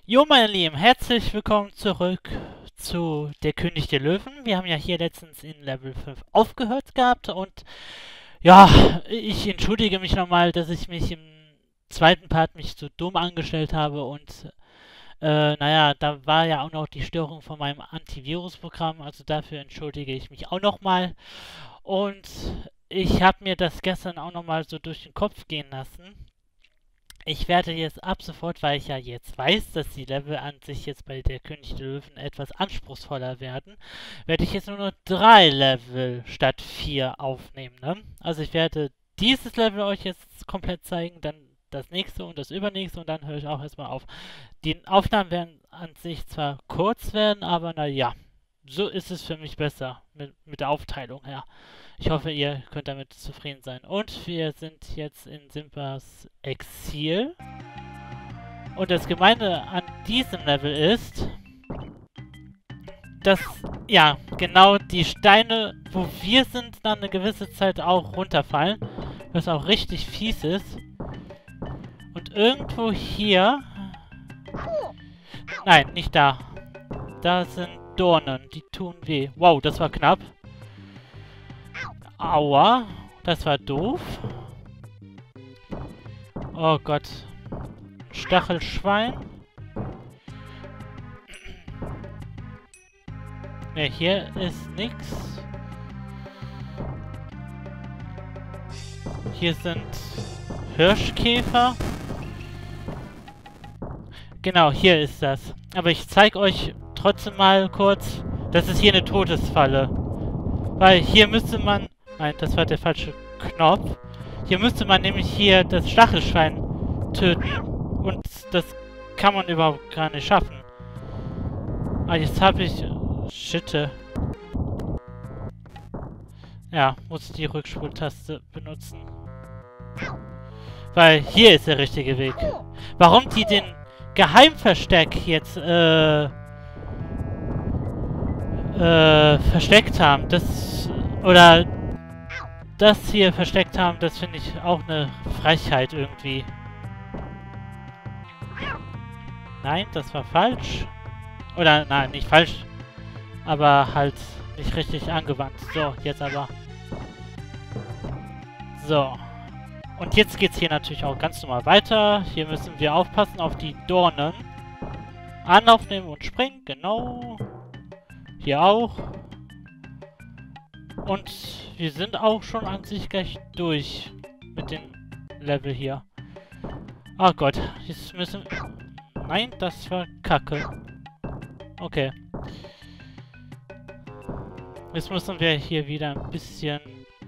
Jo, meine Lieben, herzlich willkommen zurück zu Der König der Löwen. Wir haben ja hier letztens in Level 5 aufgehört gehabt und ja, ich entschuldige mich nochmal, dass ich mich im zweiten Part mich so dumm angestellt habe und naja, da war ja auch noch die Störung von meinem Antivirusprogramm, also dafür entschuldige ich mich auch nochmal. Und ich habe mir das gestern auch nochmal so durch den Kopf gehen lassen. Ich werde jetzt ab sofort, weil ich ja jetzt weiß, dass die Level an sich jetzt bei der König der Löwen etwas anspruchsvoller werden, werde ich jetzt nur noch 3 Level statt 4 aufnehmen, ne? Also ich werde dieses Level euch jetzt komplett zeigen, dann das nächste und das übernächste und dann höre ich auch erstmal auf. Die Aufnahmen werden an sich zwar kurz werden, aber naja, so ist es für mich besser mit der Aufteilung her. Ich hoffe, ihr könnt damit zufrieden sein. Und wir sind jetzt in Simpas Exil. Und das Gemeine an diesem Level ist, dass, ja, genau die Steine, wo wir sind, dann eine gewisse Zeit auch runterfallen. Was auch richtig fies ist. Und irgendwo hier... Nein, nicht da. Da sind Dornen, die tun weh. Wow, das war knapp. Aua, das war doof. Oh Gott. Stachelschwein. Ne, hier ist nix. Hier sind Hirschkäfer. Genau, hier ist das. Aber ich zeige euch trotzdem mal kurz, das ist hier eine Todesfalle. Weil hier müsste man... Nein, das war der falsche Knopf. Hier müsste man nämlich hier das Stachelschwein töten. Und das kann man überhaupt gar nicht schaffen. Ah, jetzt habe ich... Schitte. Ja, muss die Rückspultaste benutzen. Weil hier ist der richtige Weg. Warum die den Geheimversteck jetzt, versteckt haben, das... Oder... Das hier versteckt haben, das finde ich auch eine Frechheit irgendwie. Nein, das war falsch. Oder, nein, nicht falsch. Aber halt nicht richtig angewandt. So, jetzt aber. So. Und jetzt geht's hier natürlich auch ganz normal weiter. Hier müssen wir aufpassen auf die Dornen. Anlauf nehmen und springen, genau. Hier auch. Und wir sind auch schon an sich gleich durch mit dem Level hier. Oh Gott, jetzt müssen... Nein, das war Kacke. Okay. Jetzt müssen wir hier wieder ein bisschen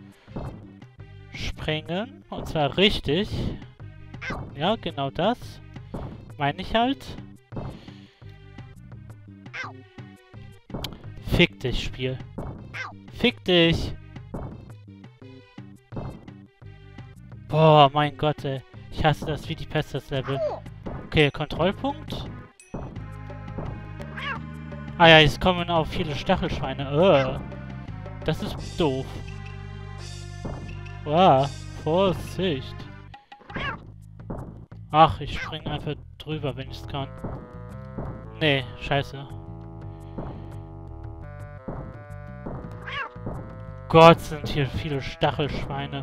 sprengen. Und zwar richtig. Ja, genau das. Meine ich halt. Fick dich, Spiel. Fick dich! Boah, mein Gott, ey. Ich hasse das wie die Pest, das Level. Okay, Kontrollpunkt. Ah ja, jetzt kommen auch viele Stachelschweine. Das ist doof. Wow, Vorsicht. Ach, ich springe einfach drüber, wenn ich es kann. Nee, scheiße. Gott, sind hier viele Stachelschweine.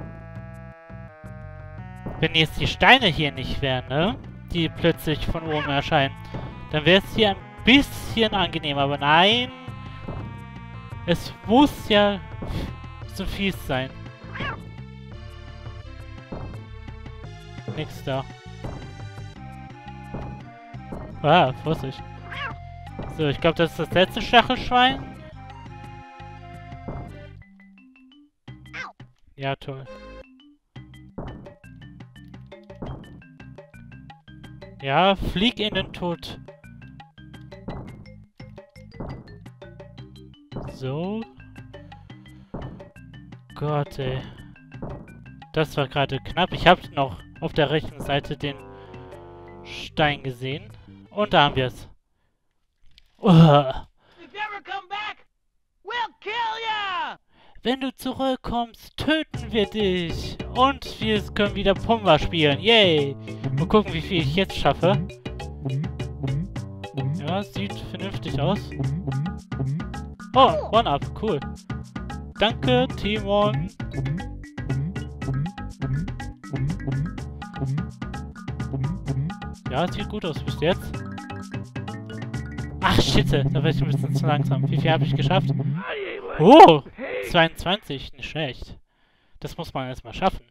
Wenn jetzt die Steine hier nicht wären, ne? Die plötzlich von oben erscheinen, dann wäre es hier ein bisschen angenehmer. Aber nein. Es muss ja so fies sein. Nix da. Ah, Vorsicht. So, ich glaube, das ist das letzte Stachelschwein. Ja, toll. Ja, flieg in den Tod. So. Gott, ey. Das war gerade knapp. Ich habe noch auf der rechten Seite den Stein gesehen. Und da haben wir es. Wenn du zurückkommst, töten wir dich. Und wir können wieder Pumba spielen. Yay. Mal gucken, wie viel ich jetzt schaffe. Ja, sieht vernünftig aus. Oh, One-Up, cool. Danke, Timon. Ja, sieht gut aus bis jetzt. Ach, shit, da war ich ein bisschen zu langsam. Wie viel habe ich geschafft? Oh, 22, nicht schlecht. Das muss man erstmal schaffen.